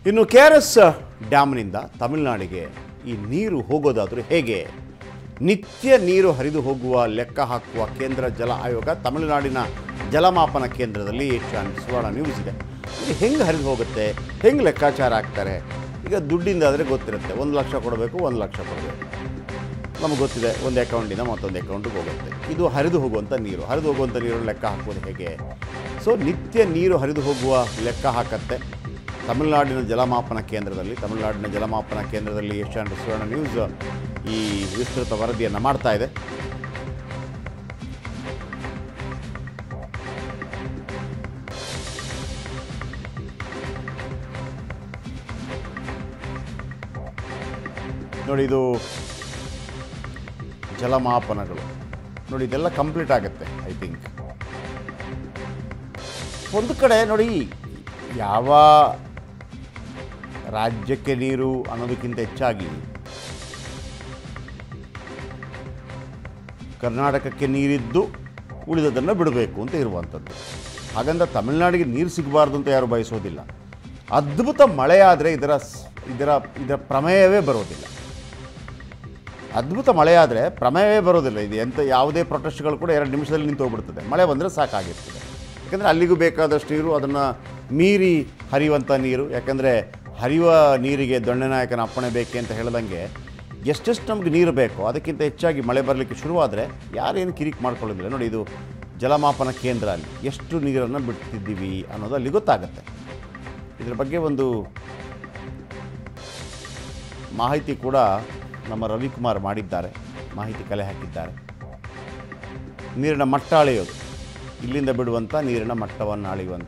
ಇನ್ನು KRS ಡ್ಯಾಮ್ನಿಂದ ತಮಿಳುನಾಡಿಗೆ ಈ ನೀರು ಹೋಗೋದಾದರೂ ಹೇಗೆ? ನಿತ್ಯ ನೀರು ಹರಿದು ಹೋಗುವ ಲೆಕ್ಕ ಹಾಕುವ ಕೇಂದ್ರ ಜಲ ಆಯೋಗ ತಮಿಳುನಾಡಿನ ಜಲಮಾಪನ ಕೇಂದ್ರದಲ್ಲಿ ಸುವರ್ಣ ನ್ಯೂಸ್ ಇದೆ. ಇದು ಹೆಂಗೆ ಹರಿದು ಹೋಗುತ್ತೆ, ಹೆಂಗೆ ಲೆಕ್ಕಾಚಾರ ಆಗ್ತಾರೆ? ಈಗ ದುಡ್ಡಿಂದಾದರೆ ಗೊತ್ತಿರುತ್ತೆ, 1 ಲಕ್ಷ ಕೊಡಬೇಕು, 1 ಲಕ್ಷ ಕೊಡಬೇಕು, ನಮಗೆ ಗೊತ್ತಿದೆ. ಒಂದು ಅಕೌಂಟಿಂದ ಮತ್ತೊಂದು ಅಕೌಂಟಿಗೆ ಹೋಗುತ್ತೆ. ಇದು ಹರಿದು ಹೋಗುವಂಥ ನೀರು ಲೆಕ್ಕ ಹಾಕೋದು ಹೇಗೆ? ಸೊ ನಿತ್ಯ ನೀರು ಹರಿದು ಹೋಗುವ ಲೆಕ್ಕ ಹಾಕತ್ತೆ ತಮಿಳುನಾಡಿನ ಜಲಮಾಪನ ಕೇಂದ್ರದಲ್ಲಿ ಸುವರ್ಣ ನ್ಯೂಸ್ ಈ ವಿಸ್ತೃತ ವರದಿಯನ್ನು ಮಾಡ್ತಾ ಇದೆ. ನೋಡಿ, ಇದು ಜಲಮಾಪನಗಳು ನೋಡಿ, ಇದೆಲ್ಲ ಕಂಪ್ಲೀಟ್ ಆಗುತ್ತೆ. ಐ ಥಿಂಕ್ ಒಂದು ಕಡೆ ನೋಡಿ, ಯಾವ ರಾಜ್ಯಕ್ಕೆ ನೀರು ಅನ್ನೋದಕ್ಕಿಂತ ಹೆಚ್ಚಾಗಿ ಕರ್ನಾಟಕಕ್ಕೆ ನೀರಿದ್ದು ಉಳಿದದನ್ನು ಬಿಡಬೇಕು ಅಂತ ಇರುವಂಥದ್ದು. ಹಾಗಂದ್ರೆ ತಮಿಳುನಾಡಿಗೆ ನೀರು ಸಿಗಬಾರ್ದು ಅಂತ ಯಾರು ಬಯಸೋದಿಲ್ಲ. ಅದ್ಭುತ ಮಳೆಯಾದರೆ ಇದರ ಪ್ರಮೇಯವೇ ಬರೋದಿಲ್ಲ. ಇದು ಎಂಥ ಯಾವುದೇ ಪ್ರೊಟೆಸ್ಟ್ಗಳು ಕೂಡ 2 ನಿಮಿಷದಲ್ಲಿ ನಿಂತು ಹೋಗ್ಬಿಡ್ತದೆ. ಮಳೆ ಬಂದರೆ ಸಾಕಾಗಿರ್ತದೆ. ಯಾಕಂದರೆ ಅಲ್ಲಿಗೂ ಬೇಕಾದಷ್ಟು ನೀರು, ಅದನ್ನು ಮೀರಿ ಹರಿಯುವಂಥ ನೀರು. ಯಾಕಂದರೆ ಹರಿಯುವ ನೀರಿಗೆ ದೊಣ್ಣೆನಾಯಕನ ಅಪ್ಪಣೆ ಬೇಕೆ ಅಂತ ಹೇಳ್ದಂಗೆ ಎಷ್ಟೆಷ್ಟು ನಮಗೆ ನೀರು ಬೇಕೋ ಅದಕ್ಕಿಂತ ಹೆಚ್ಚಾಗಿ ಮಳೆ ಬರಲಿಕ್ಕೆ ಶುರುವಾದರೆ ಯಾರೇನು ಕಿರಿಕ್ ಮಾಡ್ಕೊಳ್ಳೋದಿಲ್ಲ. ನೋಡಿ, ಇದು ಜಲಮಾಪನ ಕೇಂದ್ರ, ಅಲ್ಲಿ ಎಷ್ಟು ನೀರನ್ನು ಬಿಡ್ತಿದ್ದೀವಿ ಅನ್ನೋದು ಅಲ್ಲಿ ಗೊತ್ತಾಗುತ್ತೆ. ಇದರ ಬಗ್ಗೆ ಒಂದು ಮಾಹಿತಿ ಕೂಡ ನಮ್ಮ ರವಿಕುಮಾರ್ ಮಾಡಿದ್ದಾರೆ, ಮಾಹಿತಿ ಕಲೆ ಹಾಕಿದ್ದಾರೆ. ನೀರಿನ ಮಟ್ಟ ಅಳೆಯೋದು, ಇಲ್ಲಿಂದ ಬಿಡುವಂಥ ನೀರಿನ ಮಟ್ಟವನ್ನು ಅಳೆಯುವಂಥ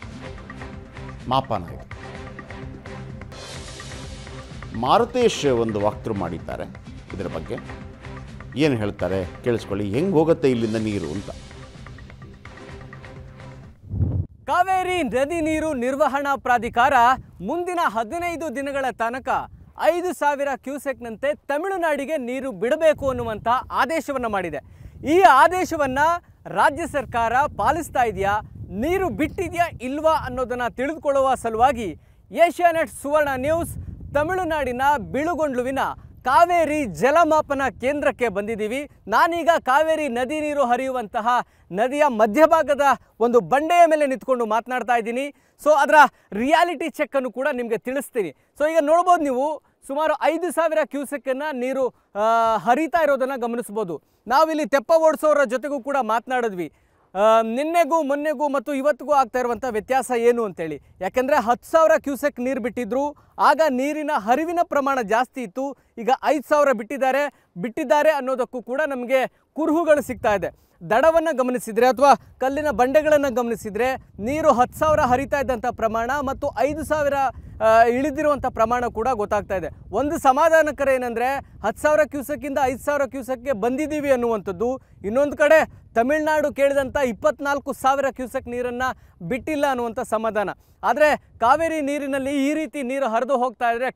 ಮಾಪನ ಇದು. ಮಾರುತೇಶ್ ಒಂದು ವಾಕ್ತೃ ಮಾಡಿದ್ದಾರೆ. ಇದರ ಬಗ್ಗೆ ಏನು ಹೇಳ್ತಾರೆ ಕೇಳಿಸ್ಕೊಳ್ಳಿ, ಹೆಂಗೆ ಹೋಗುತ್ತೆ ಇಲ್ಲಿಂದ ನೀರು ಅಂತ. ಕಾವೇರಿ ನದಿ ನೀರು ನಿರ್ವಹಣಾ ಪ್ರಾಧಿಕಾರ ಮುಂದಿನ 15 ದಿನಗಳ ತನಕ 5,000 ಕ್ಯೂಸೆಕ್ನಂತೆ ತಮಿಳುನಾಡಿಗೆ ನೀರು ಬಿಡಬೇಕು ಅನ್ನುವಂಥ ಆದೇಶವನ್ನು ಮಾಡಿದೆ. ಈ ಆದೇಶವನ್ನು ರಾಜ್ಯ ಸರ್ಕಾರ ಪಾಲಿಸ್ತಾ ಇದೆಯಾ, ನೀರು ಬಿಟ್ಟಿದೆಯಾ ಇಲ್ವಾ ಅನ್ನೋದನ್ನು ತಿಳಿದುಕೊಳ್ಳುವ ಸಲುವಾಗಿ ಏಷ್ಯಾನೆಟ್ ಸುವರ್ಣ ನ್ಯೂಸ್ ತಮಿಳುನಾಡಿನ ಬಿಳುಗೊಂಡ್ಲುವಿನ ಕಾವೇರಿ ಜಲಮಾಪನ ಕೇಂದ್ರಕ್ಕೆ ಬಂದಿದ್ದೀವಿ. ನಾನೀಗ ಕಾವೇರಿ ನದಿ ನೀರು ಹರಿಯುವಂತಹ ನದಿಯ ಮಧ್ಯಭಾಗದ ಒಂದು ಬಂಡೆಯ ಮೇಲೆ ನಿಂತ್ಕೊಂಡು ಮಾತನಾಡ್ತಾ ಇದ್ದೀನಿ. ಸೊ ಅದರ ರಿಯಾಲಿಟಿ ಚೆಕ್ಕನ್ನು ಕೂಡ ನಿಮಗೆ ತಿಳಿಸ್ತೀನಿ. ಸೊ ಈಗ ನೋಡ್ಬೋದು ನೀವು, ಸುಮಾರು 5,000 ಕ್ಯೂಸೆಕ್ಕನ್ನು ನೀರು ಹರಿತಾ ಇರೋದನ್ನು ಗಮನಿಸ್ಬೋದು. ನಾವಿಲ್ಲಿ ತೆಪ್ಪ ಓಡಿಸೋರ ಜೊತೆಗೂ ಕೂಡ ಮಾತನಾಡಿದ್ವಿ. ನಿನ್ನೆಗೂ ಮೊನ್ನೆಗೂ ಮತ್ತು ಇವತ್ತಿಗೂ ಆಗ್ತಾ ಇರುವಂಥ ವ್ಯತ್ಯಾಸ ಏನು ಅಂತೇಳಿ. ಯಾಕೆಂದರೆ 10,000 ಕ್ಯೂಸೆಕ್ ನೀರು ಬಿಟ್ಟಿದ್ರು, ಆಗ ನೀರಿನ ಹರಿವಿನ ಪ್ರಮಾಣ ಜಾಸ್ತಿ ಇತ್ತು. ಈಗ 5,000 ಬಿಟ್ಟಿದ್ದಾರೆ ಅನ್ನೋದಕ್ಕೂ ಕೂಡ ನಮಗೆ ಕುರುಹುಗಳು ಸಿಗ್ತಾ ಇದೆ. ದಡವನ್ನು ಗಮನಿಸಿದರೆ ಅಥವಾ ಕಲ್ಲಿನ ಬಂಡೆಗಳನ್ನು ಗಮನಿಸಿದರೆ ನೀರು 10,000 ಹರಿತಾ ಇದ್ದಂಥ ಪ್ರಮಾಣ ಮತ್ತು 5,000 ಇಳಿದಿರುವಂಥ ಪ್ರಮಾಣ ಕೂಡ ಗೊತ್ತಾಗ್ತಾ ಇದೆ. ಒಂದು ಸಮಾಧಾನಕರ ಏನಂದರೆ 10,000 ಕ್ಯೂಸೆಕ್ಕಿಂದ 5,000 ಕ್ಯೂಸೆಕ್ಗೆ ಬಂದಿದ್ದೀವಿ ಅನ್ನುವಂಥದ್ದು. ಇನ್ನೊಂದು ಕಡೆ ತಮಿಳುನಾಡು ಕೇಳಿದಂಥ 24,000 ಕ್ಯೂಸೆಕ್ ನೀರನ್ನು ಬಿಟ್ಟಿಲ್ಲ ಅನ್ನುವಂಥ ಸಮಾಧಾನ. ಆದರೆ ಕಾವೇರಿ ನೀರಿನಲ್ಲಿ ಈ ರೀತಿ ನೀರು ಹರಿದು ಹೋಗ್ತಾ ಇದ್ದರೆ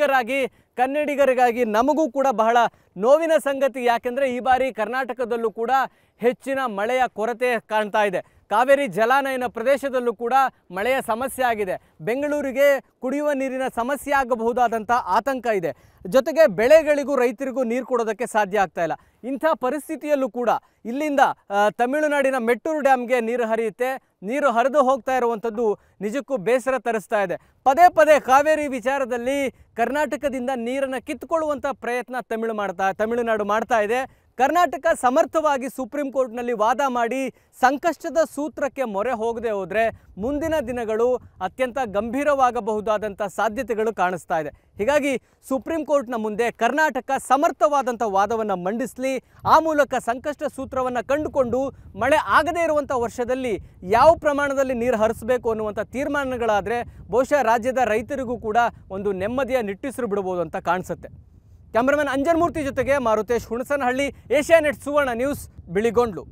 ಕನ್ನಡಿಗರಿಗಾಗಿ ನಮಗೂ ಕೂಡ ಬಹಳ ನೋವಿನ ಸಂಗತಿ. ಯಾಕೆಂದರೆ ಈ ಬಾರಿ ಕರ್ನಾಟಕದಲ್ಲೂ ಕೂಡ ಹೆಚ್ಚಿನ ಮಳೆಯ ಕೊರತೆ ಕಾಣ್ತಾ ಇದೆ. ಕಾವೇರಿ ಜಲಾನಯನ ಪ್ರದೇಶದಲ್ಲೂ ಕೂಡ ಮಳೆಯ ಸಮಸ್ಯೆ ಆಗಿದೆ. ಬೆಂಗಳೂರಿಗೆ ಕುಡಿಯುವ ನೀರಿನ ಸಮಸ್ಯೆ ಆಗಬಹುದಾದಂಥ ಆತಂಕ ಇದೆ. ಜೊತೆಗೆ ಬೆಳೆಗಳಿಗೂ ರೈತರಿಗೂ ನೀರು ಕೊಡೋದಕ್ಕೆ ಸಾಧ್ಯ ಆಗ್ತಾ ಇಲ್ಲ. ಇಂಥ ಪರಿಸ್ಥಿತಿಯಲ್ಲೂ ಕೂಡ ಇಲ್ಲಿಂದ ತಮಿಳುನಾಡಿನ ಮೆಟ್ಟೂರು ಡ್ಯಾಮ್ಗೆ ನೀರು ಹರಿಯುತ್ತೆ. ನೀರು ಹರಿದು ಹೋಗ್ತಾ ಇರುವಂಥದ್ದು ನಿಜಕ್ಕೂ ಬೇಸರ ತರಿಸ್ತಾ ಇದೆ. ಪದೇ ಕಾವೇರಿ ವಿಚಾರದಲ್ಲಿ ಕರ್ನಾಟಕದಿಂದ ನೀರನ್ನು ಕಿತ್ತುಕೊಳ್ಳುವಂಥ ಪ್ರಯತ್ನ ತಮಿಳುನಾಡು ಮಾಡ್ತಾ ಇದೆ. ಕರ್ನಾಟಕ ಸಮರ್ಥವಾಗಿ ಸುಪ್ರೀಂ ಕೋರ್ಟ್ನಲ್ಲಿ ವಾದ ಮಾಡಿ ಸಂಕಷ್ಟದ ಸೂತ್ರಕ್ಕೆ ಮೊರೆ ಹೋಗದೆ ಹೋದರೆ ಮುಂದಿನ ದಿನಗಳು ಅತ್ಯಂತ ಗಂಭೀರವಾಗಬಹುದಾದಂಥ ಸಾಧ್ಯತೆಗಳು ಕಾಣಿಸ್ತಾ ಇದೆ. ಹೀಗಾಗಿ ಸುಪ್ರೀಂ ಕೋರ್ಟ್ನ ಮುಂದೆ ಕರ್ನಾಟಕ ಸಮರ್ಥವಾದಂಥ ವಾದವನ್ನು ಮಂಡಿಸಲಿ, ಆ ಮೂಲಕ ಸಂಕಷ್ಟ ಸೂತ್ರವನ್ನು ಕಂಡುಕೊಂಡು ಮಳೆ ಆಗದೇ ಇರುವಂಥ ವರ್ಷದಲ್ಲಿ ಯಾವ ಪ್ರಮಾಣದಲ್ಲಿ ನೀರು ಹರಿಸಬೇಕು ಅನ್ನುವಂಥ ತೀರ್ಮಾನಗಳಾದರೆ ಬಹುಶಃ ರಾಜ್ಯದ ರೈತರಿಗೂ ಕೂಡ ಒಂದು ನೆಮ್ಮದಿಯ ನಿಟ್ಟುಸಿರು ಬಿಡಬಹುದು ಅಂತ ಕಾಣಿಸುತ್ತೆ. ಕ್ಯಾಮರಾಮನ್ ಅಂಜನ್ಮೂರ್ತಿ ಜೊತೆಗೆ ಮಾರುತೇಶ್ ಹುಣಸನಹಳ್ಳಿ, ಏಷ್ಯಾನೆಟ್ ಸುವರ್ಣ ನ್ಯೂಸ್, ಬಿಳಿಗೊಂಡ್ಲು.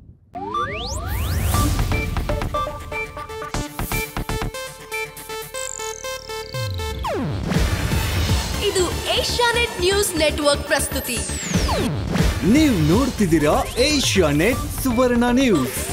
ಇದು ಏಷ್ಯಾನೆಟ್ ನ್ಯೂಸ್ ನೆಟ್ವರ್ಕ್ ಪ್ರಸ್ತುತಿ. ನೀವು ನೋಡ್ತಿದ್ದೀರಾ ಏಷ್ಯಾನೆಟ್ ಸುವರ್ಣ ನ್ಯೂಸ್.